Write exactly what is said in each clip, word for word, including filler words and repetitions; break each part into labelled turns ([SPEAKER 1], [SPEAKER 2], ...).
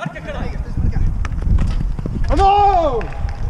[SPEAKER 1] Marca, caralho!
[SPEAKER 2] Vamos!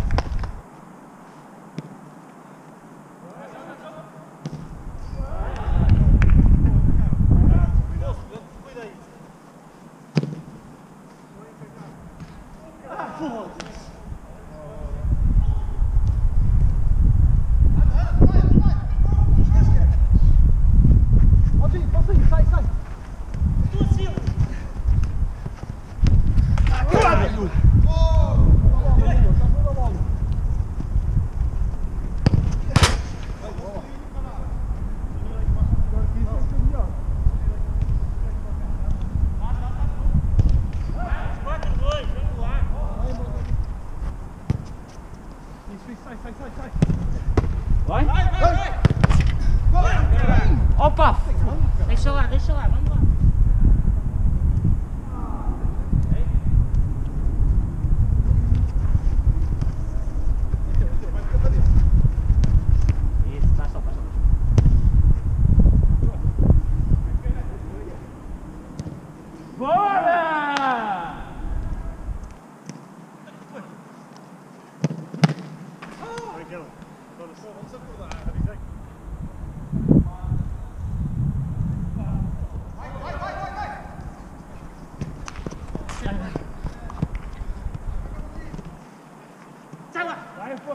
[SPEAKER 1] Vai? Vai, vai, vai! Opa! Deixa lá, deixa lá, vamos lá. Isso, faz só, faz só. Bora!
[SPEAKER 2] Vamos acordar, vai, vai, vai, vai, vai!
[SPEAKER 1] Sai lá!
[SPEAKER 2] Vai, pô!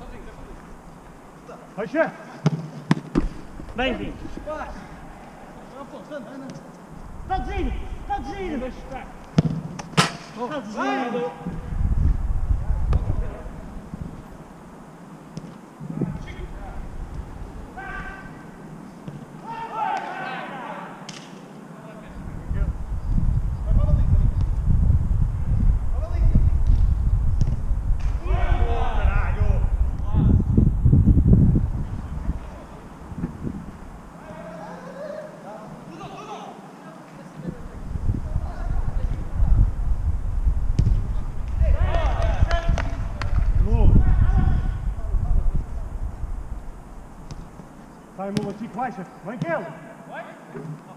[SPEAKER 2] Vai, chefe!
[SPEAKER 1] Vem, vem!
[SPEAKER 2] Não, pô, anda, anda!
[SPEAKER 1] Está desígnio! Está desígnio!
[SPEAKER 2] Deixa estar!
[SPEAKER 1] Está desígnio!
[SPEAKER 2] Vai, Mula, fica baixa. Vem, Kelly.
[SPEAKER 1] Vai.